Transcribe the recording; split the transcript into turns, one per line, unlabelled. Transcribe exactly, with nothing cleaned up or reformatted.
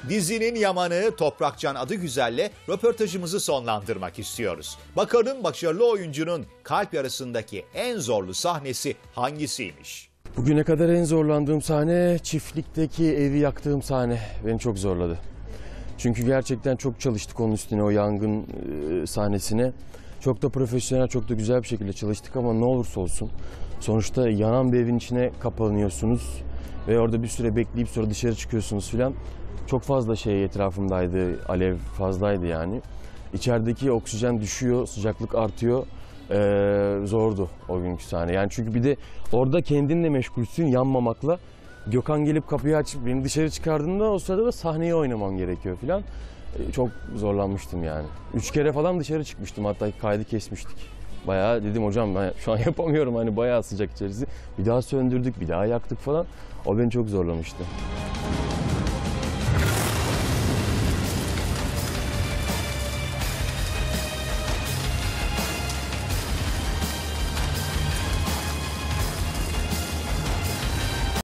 Dizinin yamanı Toprakcan Adıgüzel'le röportajımızı sonlandırmak istiyoruz. Bakalım başarılı oyuncunun kalp yarısındaki en zorlu sahnesi hangisiymiş?
Bugüne kadar en zorlandığım sahne çiftlikteki evi yaktığım sahne. Beni çok zorladı. Çünkü gerçekten çok çalıştık onun üstüne, o yangın e, sahnesine. Çok da profesyonel, çok da güzel bir şekilde çalıştık ama ne olursa olsun sonuçta yanan bir evin içine kapanıyorsunuz ve orada bir süre bekleyip sonra dışarı çıkıyorsunuz filan. Çok fazla şey etrafımdaydı, alev fazlaydı yani. İçerideki oksijen düşüyor, sıcaklık artıyor. Ee, zordu o günkü sahne. Yani çünkü bir de orada kendinle meşgulsün, yanmamakla. Gökhan gelip kapıyı açıp beni dışarı çıkardığında o sırada da sahneyi oynamam gerekiyor filan. Ee, çok zorlanmıştım yani. Üç kere falan dışarı çıkmıştım, hatta kaydı kesmiştik. Bayağı dedim hocam ben şu an yapamıyorum, hani bayağı sıcak içerisi. Bir daha söndürdük, bir daha yaktık falan. O beni çok zorlamıştı.